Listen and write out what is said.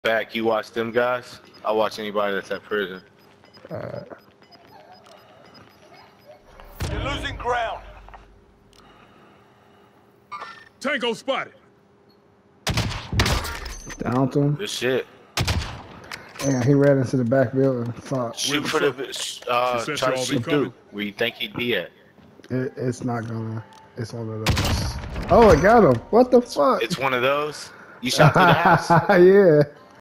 Back, you watch them guys? I watch anybody that's at prison. You're losing ground. Tango spotted. Down to him. Good shit. And he ran into the back building. Fuck. Shoot for the try to shoot through where you think he'd be at. It's not gonna. It's one of those. Oh, I got him. What the fuck? It's one of those. You shot through the house. Yeah.